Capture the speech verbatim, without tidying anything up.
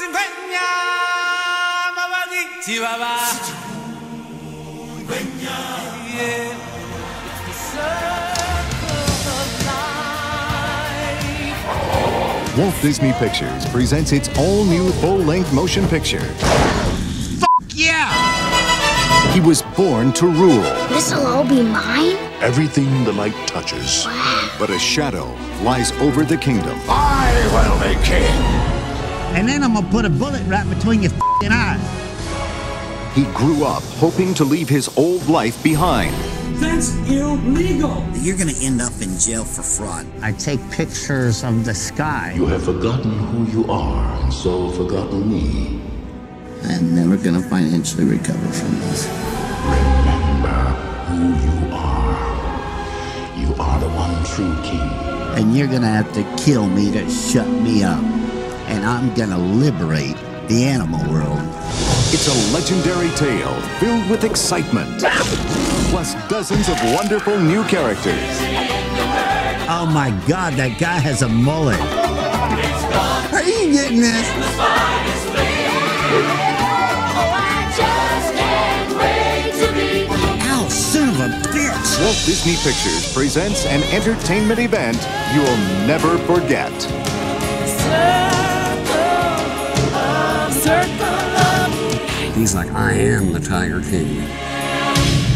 Walt Disney Pictures presents its all-new full-length motion picture. Fuck yeah! He was born to rule. This'll all be mine? Everything the light touches. Wow. But a shadow lies over the kingdom. I will be king. And then I'm gonna put a bullet right between your f***ing eyes. He grew up hoping to leave his old life behind. That's illegal. You're gonna end up in jail for fraud. I take pictures of the sky. You have forgotten who you are, and so forgotten me. I'm never gonna financially recover from this. Remember who you are. You are the one true king. And you're gonna have to kill me to shut me up. And I'm gonna liberate the animal world. It's a legendary tale filled with excitement, plus dozens of wonderful new characters. Oh my God, that guy has a mullet. Are you getting this? Ow, son of a bitch! Walt Disney Pictures presents an entertainment event you'll never forget. He's like, I am the Tiger King.